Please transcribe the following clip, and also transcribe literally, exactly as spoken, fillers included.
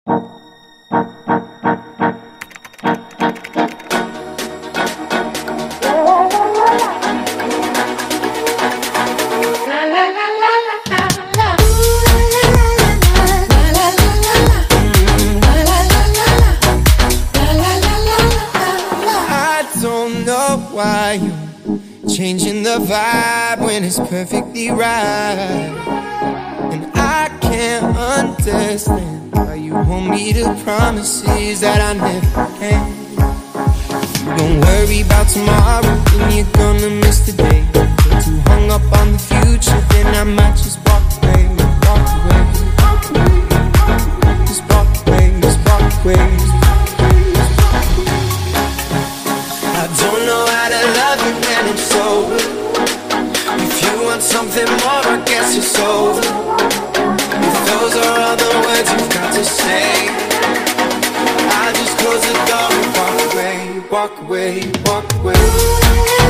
Why you changing the vibe when it's perfectly right? And I can't understand why you want me to promises that I never can. You don't worry about tomorrow, then you're gonna miss the day. Get too hung up on the future, then I might just walk away, walk away, walk away, just walk away, just walk away. I don't know how to love you when I'm sober. If you want something more, I guess it's over. If those are all the words you've got to say, I'll just close the door and walk away, walk away, walk away.